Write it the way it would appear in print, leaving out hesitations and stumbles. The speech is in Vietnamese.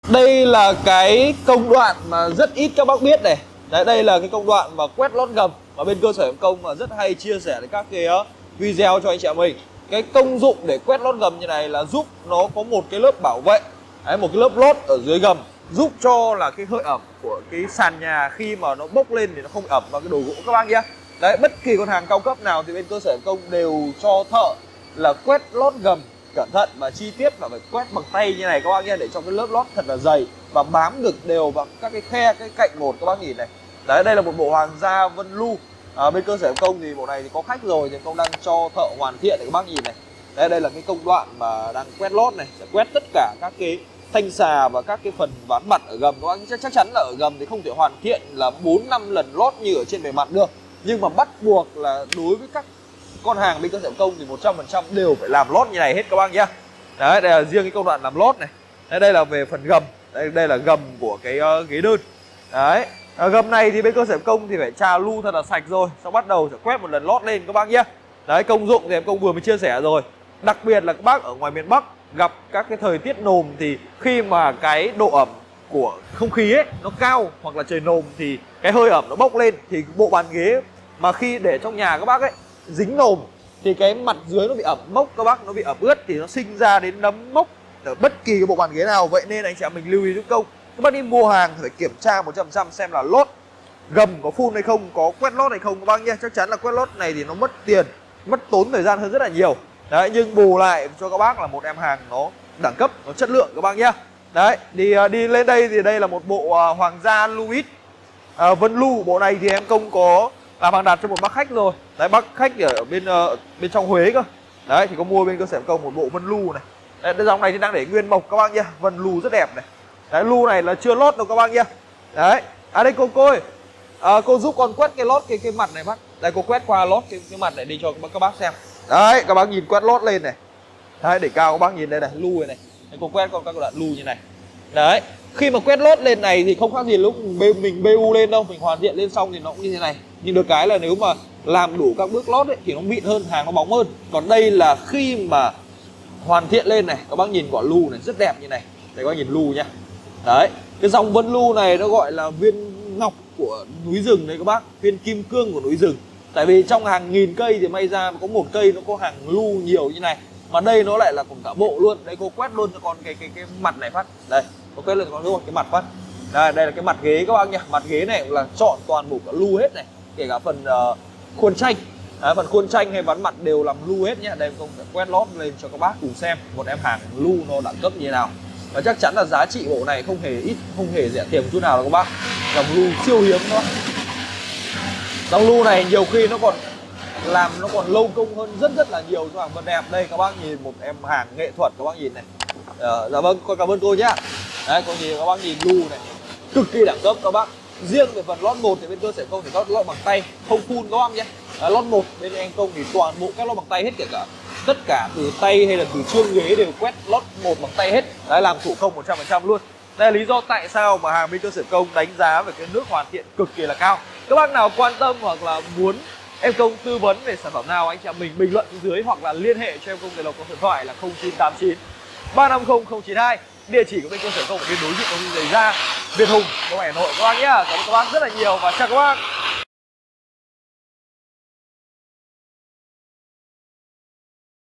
Đây là cái công đoạn mà rất ít các bác biết này. Đấy, đây là cái công đoạn mà quét lót gầm mà bên cơ sở Hiệp Công mà rất hay chia sẻ đến các cái video cho anh chị em mình. Cái công dụng để quét lót gầm như này là giúp nó có một cái lớp bảo vệ. Đấy, một cái lớp lót ở dưới gầm giúp cho là cái hơi ẩm của cái sàn nhà khi mà nó bốc lên thì nó không ẩm vào cái đồ gỗ các bác nhé. Đấy, bất kỳ con hàng cao cấp nào thì bên cơ sở Hiệp Công đều cho thợ là quét lót gầm cẩn thận và chi tiết, và phải quét bằng tay như này các bác nhé, để cho cái lớp lót thật là dày và bám được đều vào các cái khe, cái cạnh một các bác nhìn này. Đấy, đây là một bộ hoàng gia vân lu. Bên cơ sở Hiệp Công thì bộ này thì có khách rồi thì Công đang cho thợ hoàn thiện để các bác nhìn này. Đấy, đây là cái công đoạn mà đang quét lót này, sẽ quét tất cả các cái thanh xà và các cái phần ván mặt ở gầm các bác. Chắc chắn là ở gầm thì không thể hoàn thiện là 4-5 lần lót như ở trên bề mặt được, nhưng mà bắt buộc là đối với các con hàng bên cơ sở Hiệp Công thì 100% đều phải làm lót như này hết các bác nhá. Đấy, đây là riêng cái công đoạn làm lót này. Đây là về phần gầm. Đây là gầm của cái ghế đơn. Đấy, gầm này thì bên cơ sở Hiệp Công thì phải trà lu thật là sạch rồi, xong bắt đầu sẽ quét một lần lót lên các bác nhé. Đấy, công dụng thì Hiệp Công vừa mới chia sẻ rồi. Đặc biệt là các bác ở ngoài miền Bắc gặp các cái thời tiết nồm thì khi mà cái độ ẩm của không khí ấy nó cao, hoặc là trời nồm thì cái hơi ẩm nó bốc lên, thì bộ bàn ghế mà khi để trong nhà các bác ấy dính nồm thì cái mặt dưới nó bị ẩm mốc các bác, nó bị ẩm ướt thì nó sinh ra đến nấm mốc ở bất kỳ cái bộ bàn ghế nào. Vậy nên anh chị em mình lưu ý giúp Công, các bác đi mua hàng thì phải kiểm tra 100% xem là lót gầm có phun hay không, có quét lót hay không các bác nhé. Chắc chắn là quét lót này thì nó mất tiền, mất tốn thời gian hơn rất là nhiều. Đấy, nhưng bù lại cho các bác là một em hàng nó đẳng cấp, nó chất lượng các bác nhé. Đấy, đi lên đây thì đây là một bộ hoàng gia Louis Vân Lu. Bộ này thì em Công có làm hàng đặt cho một bác khách rồi. Đấy, bác khách ở bên trong Huế cơ. Đấy, thì có mua bên cơ sở Hiệp Công một bộ Vân Lu này. Đấy, dòng này thì đang để nguyên mộc các bác nhé. Vân Lu rất đẹp này. Đấy, lu này là chưa lót đâu các bác nhé. Đấy, đây cô ơi, cô giúp con quét cái lót cái mặt này bác. Đây, cô quét qua lót cái mặt này đi cho các bác xem. Đấy, các bác nhìn quét lót lên này. Đấy, để cao các bác nhìn đây này, lu này. Đấy, cô quét con các đoạn lu như này. Đấy, khi mà quét lót lên này thì không khác gì lúc mình BU lên đâu, mình hoàn thiện lên xong thì nó cũng như thế này. Nhưng được cái là nếu mà làm đủ các bước lót ấy, thì nó mịn hơn, hàng nó bóng hơn. Còn đây là khi mà hoàn thiện lên này, các bác nhìn quả lu này rất đẹp như này. Đây các bác nhìn lu nhá. Đấy, cái dòng Vân Lu này nó gọi là viên ngọc của núi rừng đấy các bác, viên kim cương của núi rừng. Tại vì trong hàng nghìn cây thì may ra có một cây nó có hàng lu nhiều như này, mà đây nó lại là cùng cả bộ luôn. Đây cô quét luôn cho con cái mặt này phát. Đây, cô quét luôn cho con luôn cái mặt phát. Đây là cái mặt ghế các bác nhá. Mặt ghế này cũng là chọn toàn bộ cả lu hết này, kể cả phần khuôn tranh. Đấy, phần khuôn tranh hay ván mặt đều làm lu hết nhá. Đây công sẽ quét lót lên cho các bác cùng xem một em hàng lu nó đẳng cấp như thế nào. Và chắc chắn là giá trị bộ này không hề ít, không hề rẻ tiền một chút nào đâu các bác. Dòng lu siêu hiếm đó. Dòng lu này nhiều khi nó còn làm nó còn lâu công hơn rất là nhiều cho hàng vân đẹp. Đây các bác nhìn một em hàng nghệ thuật các bác nhìn này. Dạ vâng, cảm ơn cô nhá. Đấy, cô nhìn các bác nhìn lu này cực kỳ đẳng cấp các bác. Riêng về phần lót 1 thì bên cơ sở Công thì có lót bằng tay, không phun các bác nhé. Lót 1 bên anh Công thì toàn bộ các lót bằng tay hết, kể cả tất cả từ tay hay là từ chuông ghế đều quét lót 1 bằng tay hết. Đấy, làm thủ công 100% luôn. Đây là lý do tại sao mà hàng bên cơ sở Công đánh giá về cái nước hoàn thiện cực kỳ là cao. Các bác nào quan tâm hoặc là muốn em Công tư vấn về sản phẩm nào, anh chị em mình bình luận phía dưới hoặc là liên hệ cho em Công để lộc có điện thoại là 0989 350 092. Địa chỉ của bên cơ sở Công ở bên đối diện công ty giày da Việt Hùng, Đông Hà Nội các bác nhá. Cảm ơn các bác rất là nhiều và chào các bác.